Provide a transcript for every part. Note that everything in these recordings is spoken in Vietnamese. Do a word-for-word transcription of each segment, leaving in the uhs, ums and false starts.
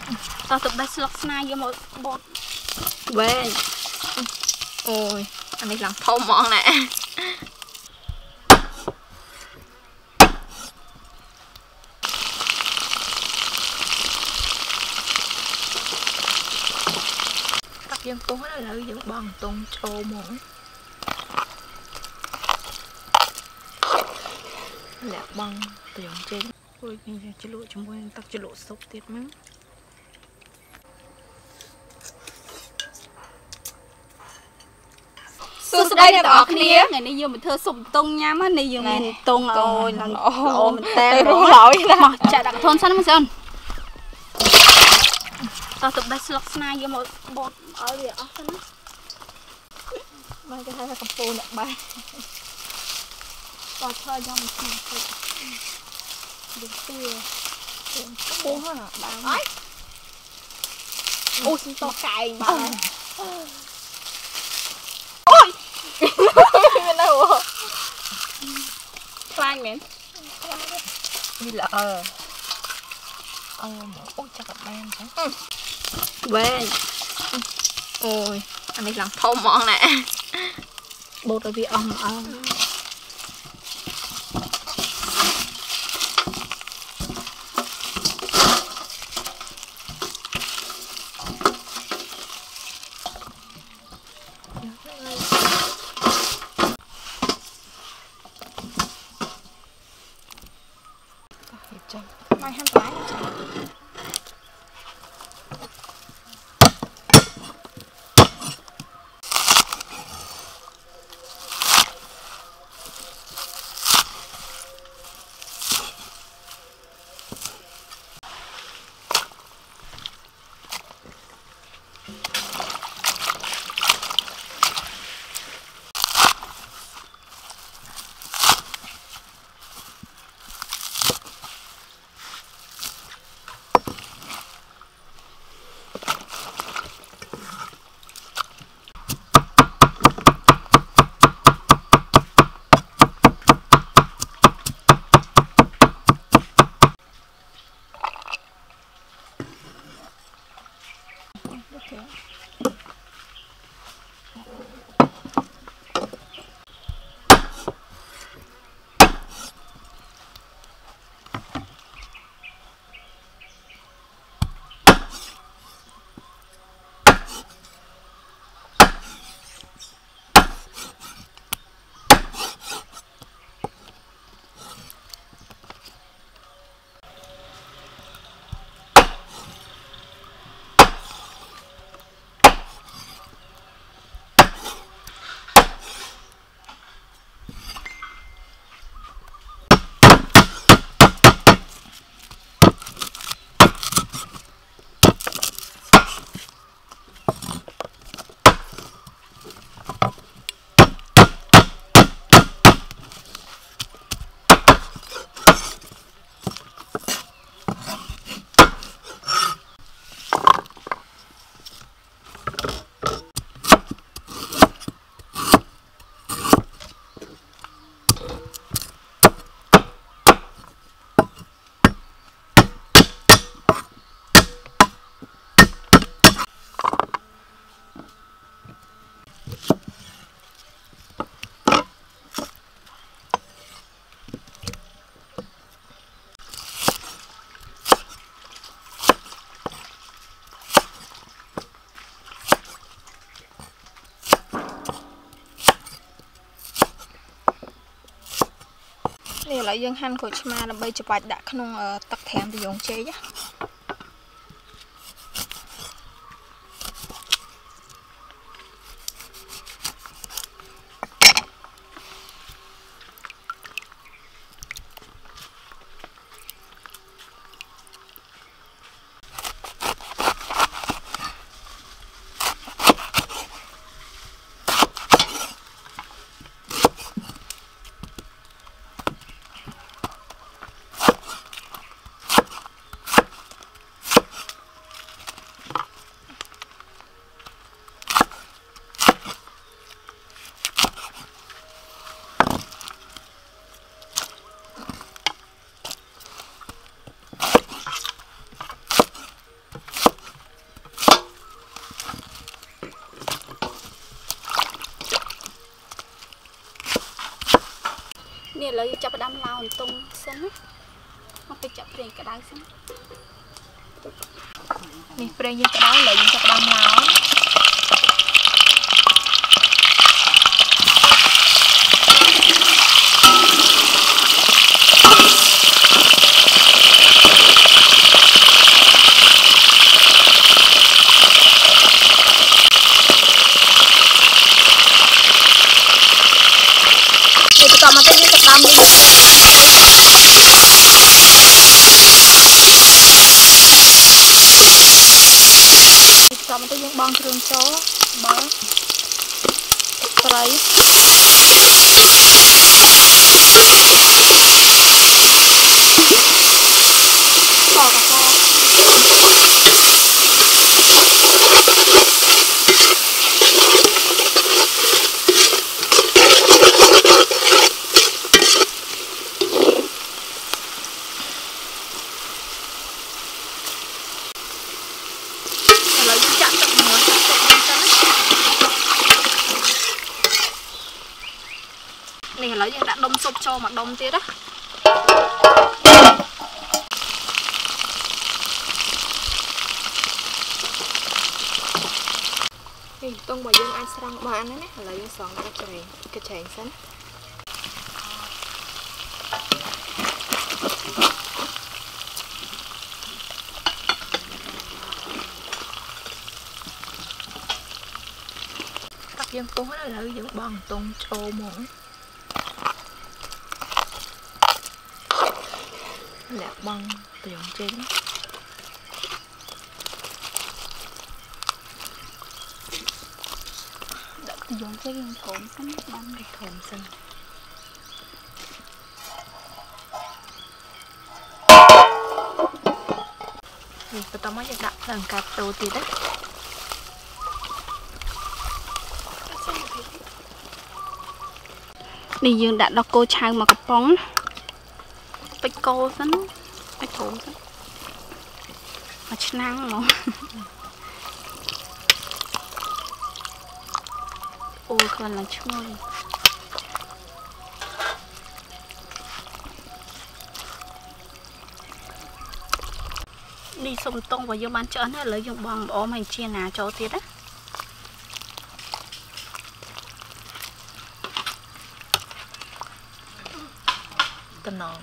tao tập bách lọc snai vô một bột về ôi anh ấy làm thâu món nè tập dân tốn nó là dân bằng tông trâu món lẹ bằng tiền trên ôi bây giờ chỉ lụa chúng tôi tắc chỉ lụa sốc tiếtมั้ง Sư đây là bỏ kia ngày nay giờ mình thơ sùng tung nhám á này giờ mình tung rồi là lộ mình tem rồi lỗi mà chạy đặt thôn xanh mà sơn tao tập bách lọc snai vô một bột ở địa ở xanh á mai cái hai là cặp phô nè bay bột thôi cho mình xin thịt được tươi có buông hết hả bạn ôi xin to cày mà bên đâu rồi khoai mẹ như là ờ ờ ôi chắc là ban phải về ôi anh ấy làm thâu món nè bột ở vị ong ong mai ham tái này là dân han của chma là bây chụp ảnh đã không tắc thèm thì dùng chế nhá lấy chắp đám lao tung sân không phải chắp lên cái đáy sân nè bây giờ cái đó lấy chắp đám lao còn mà cái gì chặt đâm đi còn mà cái gì bong trường số bó trái bỏ cả kho này lấy đã đông sụp cho mà đông tiết á thì tông vào dương ai sang mà ăn đấy nè lấy sòng cái chèn cái chèn sẵn các dân cố là lấy những bằng tông trâu muỗng lẹ băng tiền trên dùng cái viên thốn xanh băng cái thốn xanh thì tôi tao mới đặt lần cạp đồ thì đấy đi dương đặt đó cô chào mà cặp bóng bạch cô xanh bạch thổ xanh mà chức năng nó ôi còn là chui đi sông tông và dương bán chợ hay lấy dùng bằng ốm hành chia nà cho tiết á tân nòng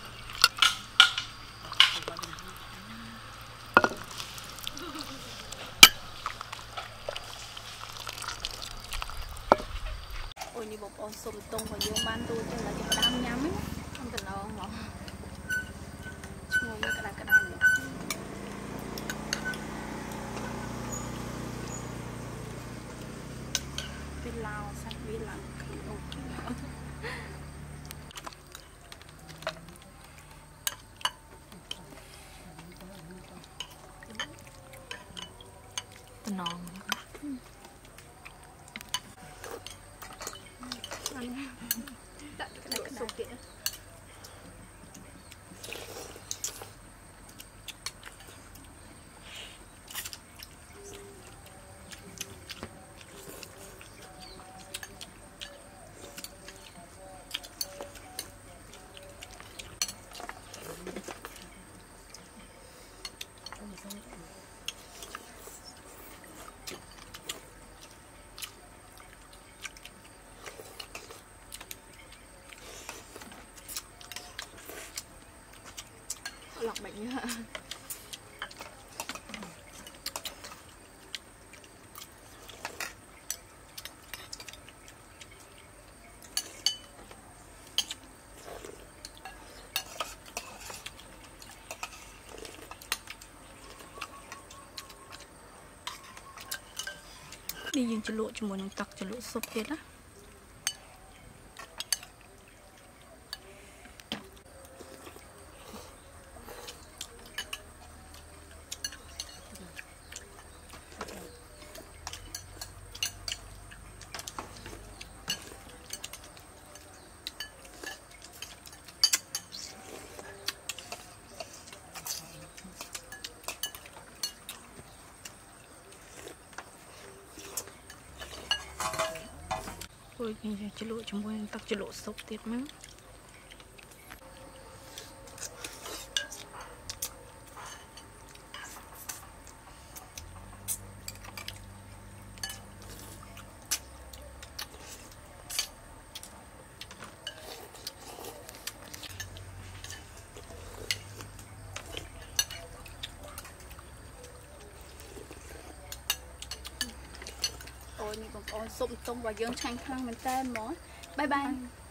ôi đi bột ôn sông tông và dương bán tôi cho là cho đam nhắm ấy không cần đâu mà chui cái cái đam này bên lao sang bên lặng tân nòng đặt cái này cái sụp kia lọc bệnh như hả đi dương cho lụa cho một tắc cho lụa sụp hết á ôi cái chế lộ trong môi tắc chế lộ sốc tiếtมั้งនេះបងប្អូនសុំតុងរបស់យើងឆ្ងាញ់ខ្លាំងមែនតើហ្មងបាយបាយ